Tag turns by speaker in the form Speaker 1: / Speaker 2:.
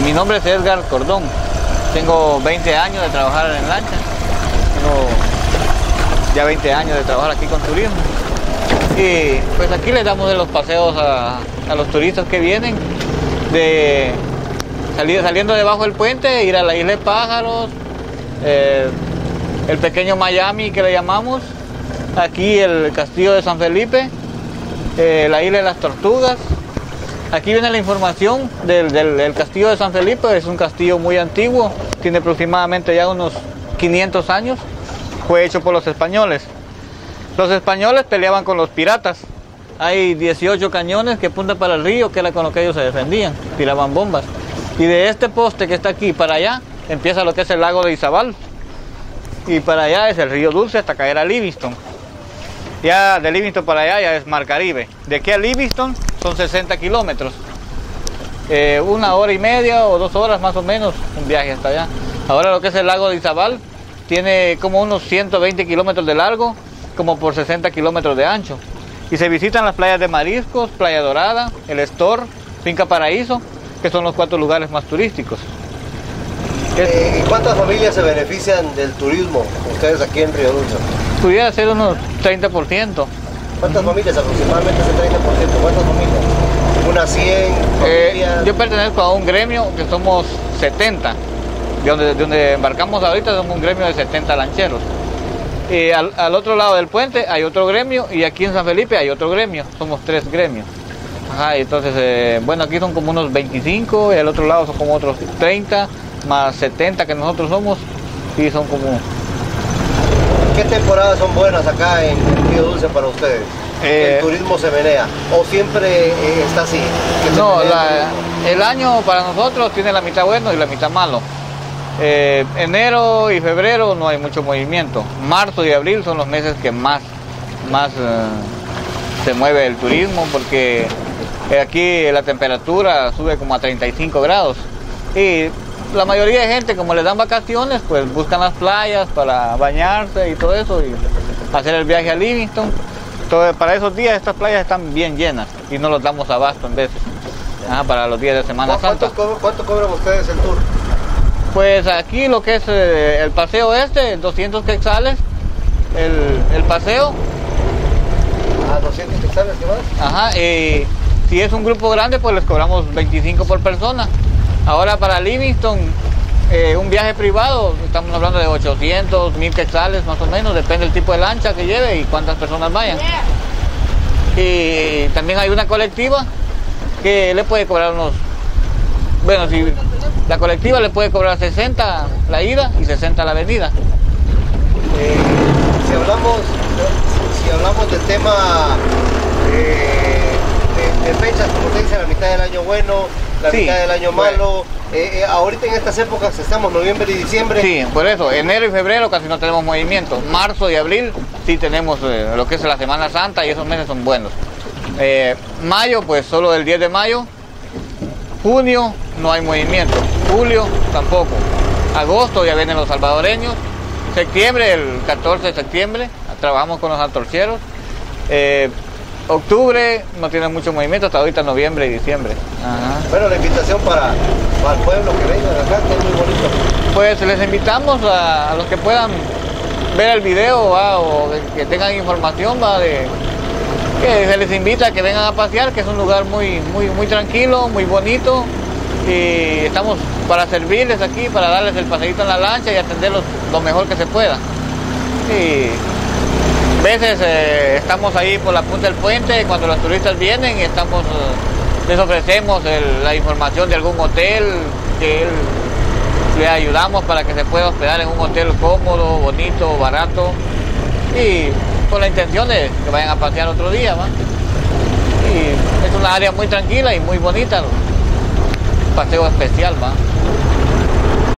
Speaker 1: Mi nombre es Edgar Cordón. Tengo 20 años de trabajar en lancha. Tengo ya 20 años de trabajar aquí con turismo. Y pues aquí les damos de los paseos a los turistas que vienen, de saliendo debajo del puente, ir a la isla de Pájaros, el pequeño Miami que le llamamos, aquí el castillo de San Felipe, la isla de las Tortugas. Aquí viene la información del castillo de San Felipe. Es un castillo muy antiguo, tiene aproximadamente ya unos 500 años, fue hecho por los españoles. Los españoles peleaban con los piratas. Hay 18 cañones que apuntan para el río, que era con lo que ellos se defendían, tiraban bombas. Y de este poste que está aquí para allá, empieza lo que es el lago de Izabal. Y para allá es el río Dulce hasta caer a Livingston. Ya de Livingston para allá ya es Mar Caribe. De aquí a Livingston son 60 kilómetros. 1 hora y media o 2 horas más o menos un viaje hasta allá. Ahora lo que es el lago de Izabal tiene como unos 120 kilómetros de largo, como por 60 kilómetros de ancho. Y se visitan las playas de Mariscos, Playa Dorada, El Estor, Finca Paraíso, que son los 4 lugares más turísticos.
Speaker 2: ¿Cuántas familias se benefician del turismo ustedes aquí en Río Dulce?
Speaker 1: Pudiera ser unos 30%.
Speaker 2: ¿Cuántas familias? Aproximadamente ese 30%. ¿Cuántas familias? ¿Unas 100 familias?
Speaker 1: Yo pertenezco a un gremio que somos 70. De donde embarcamos ahorita somos un gremio de 70 lancheros. Al otro lado del puente hay otro gremio y aquí en San Felipe hay otro gremio. Somos 3 gremios. Ajá, entonces, bueno, aquí son como unos 25 y al otro lado son como otros 30, más 70 que nosotros somos, y son como...
Speaker 2: ¿Qué temporadas son buenas acá en Río Dulce para ustedes? ¿El turismo se menea o siempre está así?
Speaker 1: No, el año para nosotros tiene la mitad bueno y la mitad malo. Enero y febrero no hay mucho movimiento. Marzo y abril son los meses que más se mueve el turismo, porque aquí la temperatura sube como a 35 grados y la mayoría de gente, como les dan vacaciones, pues buscan las playas para bañarse y todo eso y hacer el viaje a Livingston. Entonces, para esos días estas playas están bien llenas y no los damos abasto en veces. Para los días de Semana Santa.
Speaker 2: ¿Cuánto cobran ustedes el tour?
Speaker 1: Pues aquí lo que es el paseo 200 quetzales, el paseo.
Speaker 2: 200 quetzales, ¿qué más?
Speaker 1: Ajá, y si es un grupo grande, pues les cobramos 25 por persona. Ahora para Livingston, un viaje privado, estamos hablando de 800, 1000 quetzales más o menos, depende del tipo de lancha que lleve y cuántas personas vayan. Y también hay una colectiva que le puede cobrar unos... Bueno, si la colectiva le puede cobrar 60 la ida y 60 la venida.
Speaker 2: Si hablamos del tema de fechas, como usted dice, la mitad del año bueno, la mitad del año malo, ahorita en estas épocas estamos noviembre y diciembre.
Speaker 1: Sí, por eso, enero y febrero casi no tenemos movimiento. Marzo y abril sí tenemos lo que es la Semana Santa y esos meses son buenos. Mayo, pues solo el 10 de mayo. Junio no hay movimiento, julio tampoco, agosto ya vienen los salvadoreños, septiembre, el 14 de septiembre, trabajamos con los antorcheros, octubre no tiene mucho movimiento, hasta ahorita noviembre y diciembre. Ajá.
Speaker 2: Bueno, la invitación para el pueblo que venga de acá, que es muy bonito.
Speaker 1: Pues les invitamos a los que puedan ver el video o que tengan información que se les invita a que vengan a pasear, que es un lugar muy tranquilo, muy bonito, y estamos para servirles aquí, para darles el paseíto en la lancha y atenderlos lo mejor que se pueda. Y a veces estamos ahí por la punta del puente cuando los turistas vienen y les ofrecemos la información de algún hotel, que les ayudamos para que se pueda hospedar en un hotel cómodo, bonito, barato, y con la intención de que vayan a pasear otro día, ¿va? Y es una área muy tranquila y muy bonita, un paseo especial, ¿va?